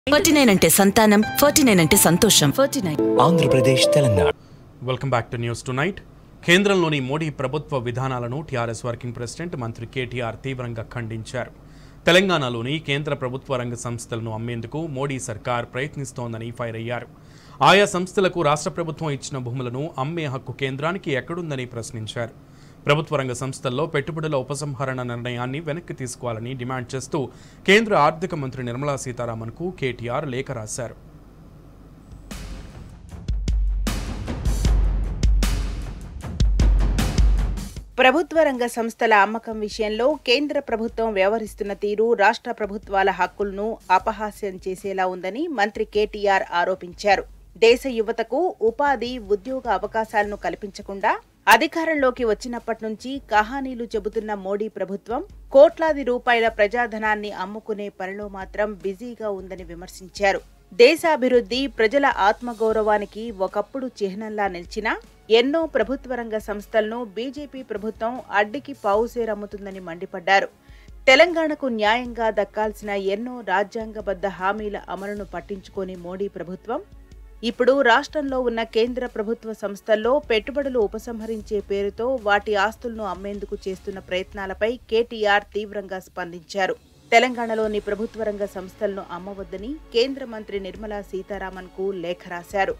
49 అంటే సంతానం, 49 అంటే సంతోషం. 49 Andhra Pradesh Telangana. Welcome back to news tonight. కేంద్రంలోని మోడీ ప్రభుత్వ విధానాలను టీఆర్ఎస్ వర్కింగ్ ప్రెసిడెంట్ మంత్రి KTR తీవ్రంగా ఖండించారు. తెలంగాణలోని కేంద్ర ప్రభుత్వ రంగ సంస్థలను అమ్మేందుకు మోడీ సర్కార్ ప్రయత్నిస్తోందని ఫైర్ అయ్యారు. ఆయా సంస్థలకు రాష్ట్ర ప్రభుత్వం ఇచ్చిన భూములను అమ్మే హక్కు కేంద్రానికి ఎక్కడుందని ప్రశ్నించారు. ప్రభుత్వ రంగ సంస్థల్లో పెట్టుబడుల ఉపసంహరణ నిర్ణయాన్ని వెనక్కి తీసుకోవాలని డిమాండ్ చేస్తూ కేంద్ర ఆర్థిక మంత్రి నిర్మలా సీతారామన్కు KTR లేఖ రాశారు. ప్రభుత్వ రంగ సంస్థల అమ్మకం విషయంలో కేంద్ర ప్రభుత్వం వ్యవహరిస్తున్న తీరు రాష్ట్ర ప్రభుత్వాల హక్కులను అపహాస్యం చేసేలా ఉందని మంత్రి KTR ఆరోపించారు. దేశ యువతకు ఉపాధి, ఉద్యోగ అవకాశాలను కల్పించకుండా అధికారంలోకి వచ్చినప్పటి నుంచి కహానీలు చెబుతున్న మోడీ ప్రభుత్వం కోట్లాది రూపాయల ప్రజాధనాన్ని అమ్ముకునే పనిలో మాత్రం బిజీగా ఉందని విమర్శించారు. దేశాభివృద్ధి, ప్రజల ఆత్మగౌరవానికి ఒకప్పుడు చిహ్నంలా నిలిచినా ఎన్నో ప్రభుత్వ రంగ సంస్థలను బీజేపీ ప్రభుత్వం అడ్డికి పావుసేరమ్ముతుందని మండిపడ్డారు. తెలంగాణకు న్యాయంగా దక్కాల్సిన ఎన్నో రాజ్యాంగబద్ధ హామీల అమలును పట్టించుకోని మోడీ ప్రభుత్వం ఇప్పుడు రాష్ట్రంలో ఉన్న కేంద్ర ప్రభుత్వ సంస్థల్లో పెట్టుబడులు ఉపసంహరించే పేరుతో వాటి ఆస్తులను అమ్మేందుకు చేస్తున్న ప్రయత్నాలపై KTR తీవ్రంగా స్పందించారు. తెలంగాణలోని ప్రభుత్వ రంగ సంస్థలను అమ్మవద్దని కేంద్ర మంత్రి నిర్మలా సీతారామన్కు లేఖ రాశారు.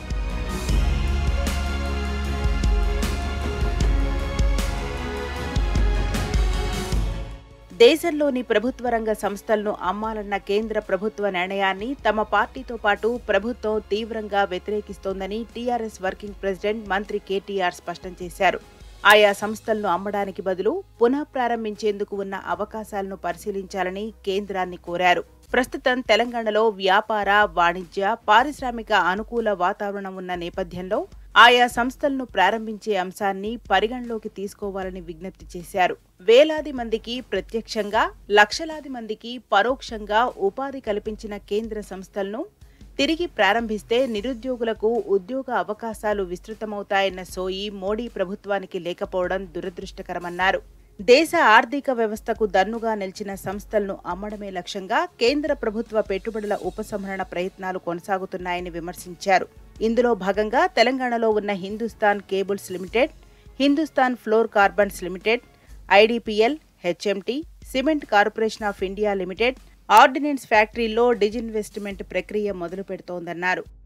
దేశంలోని ప్రభుత్వ రంగ సంస్థలను అమ్మాలన్న కేంద్ర ప్రభుత్వ నిర్ణయాన్ని తమ పార్టీతో పాటు ప్రభుత్వం తీవ్రంగా వ్యతిరేకిస్తోందని టీఆర్ఎస్ వర్కింగ్ ప్రెసిడెంట్ మంత్రి KTR స్పష్టం చేశారు. ఆయా సంస్థలను అమ్మడానికి బదులు పునః ప్రారంభించేందుకు ఉన్న అవకాశాలను పరిశీలించాలని కేంద్రాన్ని కోరారు. ప్రస్తుతం తెలంగాణలో వ్యాపార, వాణిజ్య, పారిశ్రామిక అనుకూల వాతావరణం ఉన్న నేపథ్యంలో ఆయా సంస్థలను ప్రారంభించే అంశాన్ని పరిగణలోకి తీసుకోవాలని విజ్ఞప్తి చేశారు. వేలాది మందికి ప్రత్యక్షంగా, లక్షలాది మందికి పరోక్షంగా ఉపాధి కల్పించిన కేంద్ర సంస్థలను తిరిగి ప్రారంభిస్తే నిరుద్యోగులకు ఉద్యోగ అవకాశాలు విస్తృతమవుతాయన్న సోయి మోడీ ప్రభుత్వానికి లేకపోవడం దురదృష్టకరమన్నారు. దేశ ఆర్థిక వ్యవస్థకు దన్నుగా నిలిచిన సంస్థలను అమ్మడమే లక్ష్యంగా కేంద్ర ప్రభుత్వ పెట్టుబడుల ఉపసంహరణ ప్రయత్నాలు కొనసాగుతున్నాయని విమర్శించారు. ఇందులో భాగంగా తెలంగాణలో ఉన్న Hindustan cables limited, Hindustan fluorocarbons limited, IDPL, HMT, cement corporation of India limited, ordnance ఫ్యాక్టరీల్లో డిజిన్వెస్ట్మెంట్ ప్రక్రియ మొదలు పెడుతోందన్నారు.